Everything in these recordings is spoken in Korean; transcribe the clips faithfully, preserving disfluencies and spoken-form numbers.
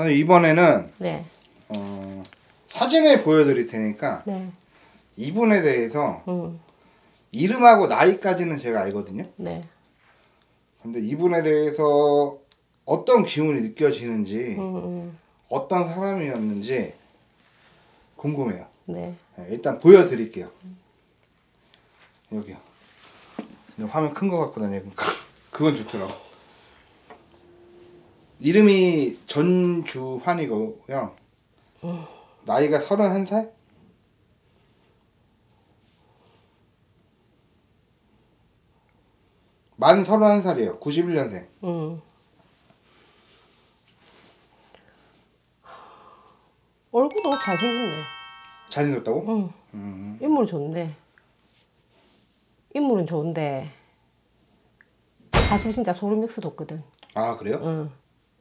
선생님 이번에는 네. 어, 사진을 보여드릴 테니까 네. 이분에 대해서 음. 이름하고 나이까지는 제가 알거든요. 네. 근데 이분에 대해서 어떤 기운이 느껴지는지 음, 음. 어떤 사람이었는지 궁금해요. 네. 네, 일단 보여드릴게요. 여기요. 화면 큰 거 갖고 다니니까 그건 좋더라고. 이름이 전주환이고요. 음. 나이가 서른한 살? 만 서른한 살이에요. 구십일 년생. 음. 얼굴도 잘생겼네. 잘생겼다고? 응. 음. 인물 좋은데. 인물은 좋은데 사실 진짜 소름 육수 돋거든. 아 그래요? 응.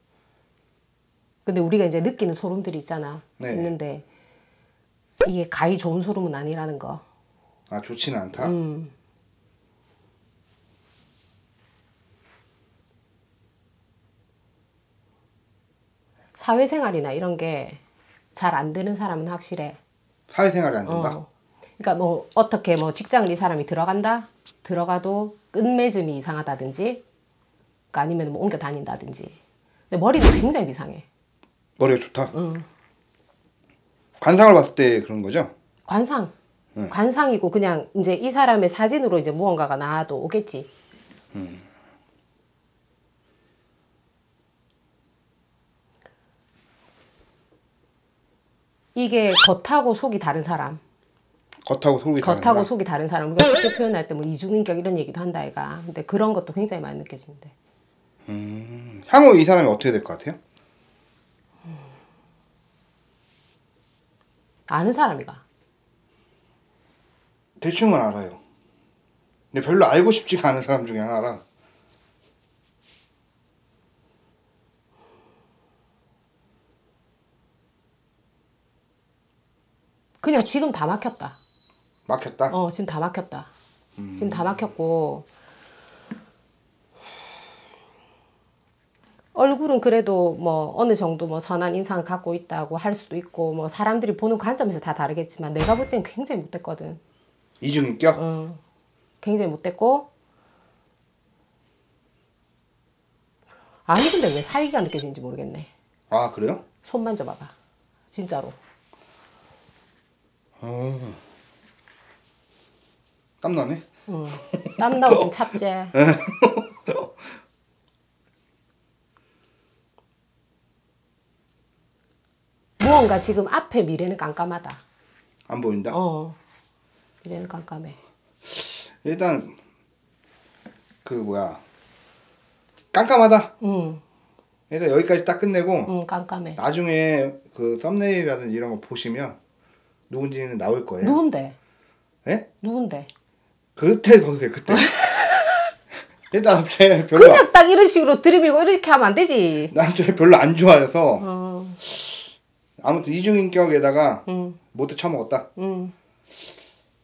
근데 우리가 이제 느끼는 소름들이 있잖아. 네. 있는데 이게 가히 좋은 소름은 아니라는 거. 아 좋지는 않다? 음. 사회생활이나 이런 게 잘 안 되는 사람은 확실해. 사회생활이 안 된다? 어. 그러니까 뭐 어떻게 뭐 직장을 이 사람이 들어간다? 들어가도 끝맺음이 이상하다든지 그러니까 아니면 뭐 옮겨 다닌다든지. 근데 머리는 굉장히 이상해. 머리가 좋다? 응. 관상을 봤을 때 그런 거죠? 관상. 응. 관상이고 그냥 이제 이 사람의 사진으로 이제 무언가가 나와도 오겠지. 음. 이게 겉하고 속이 다른 사람. 겉하고 속이 다른 겉하고 사람? 속이 다른 사람. 우리가 쉽게 표현할 때 뭐 이중인격 이런 얘기도 한다 아이가. 근데 그런 것도 굉장히 많이 느껴지는데. 음. 향후 이 사람이 어떻게 될 것 같아요? 아는 사람이가. 대충은 알아요. 근데 별로 알고 싶지가 않은 사람 중에 하나라. 그냥 지금 다 막혔다. 막혔다? 어, 지금 다 막혔다. 음. 지금 다 막혔고 얼굴은 그래도 뭐 어느 정도 뭐 선한 인상을 갖고 있다고 할 수도 있고 뭐 사람들이 보는 관점에서 다 다르겠지만 내가 볼 땐 굉장히 못됐거든. 이중인격? 응. 굉장히 못됐고 아니 근데 왜 사이가 느껴지는지 모르겠네. 아 그래요? 손 만져봐봐. 진짜로. 어. 땀나네? 응. 땀나고 좀 찹제. 무언가 지금 앞에 미래는 깜깜하다. 안 보인다? 어. 미래는 깜깜해. 일단 그 뭐야 깜깜하다. 응. 일단 여기까지 딱 끝내고 응, 깜깜해. 나중에 그 썸네일이라든지 이런 거 보시면 누군지는 나올 거예요. 누군데? 예? 누군데? 그때 보세요. 그때. 일단 쟤 별로 그냥 딱 이런 식으로 들이밀고 이렇게 하면 안 되지. 난 쟤 별로 안 좋아해서 어. 아무튼 이중인격에다가 응. 모두 처먹었다. 응.